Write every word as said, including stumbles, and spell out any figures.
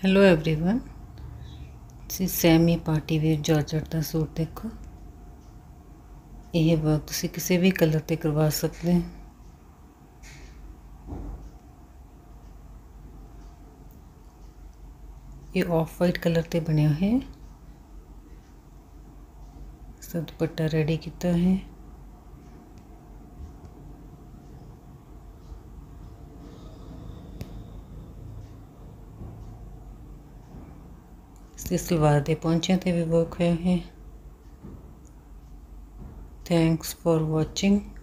Hello everyone, ਤੁਸੀਂ semi party wear georgette ਦਾ suit ਦੇਖੋ। ਇਹ ਵਰਕ ਤੁਸੀਂ ਕਿਸੇ ਵੀ ਕਲਰ ਤੇ ਕਰਵਾ ਸਕਦੇ ਹੋ। ਇਹ ਆਫ ਵਾਈਟ ਕਲਰ ਤੇ ਬਣਿਆ ਹੈ। ਇਸ ਦਾ ਦੁਪੱਟਾ ਰੈਡੀ ਕੀਤਾ ਹੈ। इसके सलवार के पहुंचे ते भी वर्क होया है। Thanks for watching.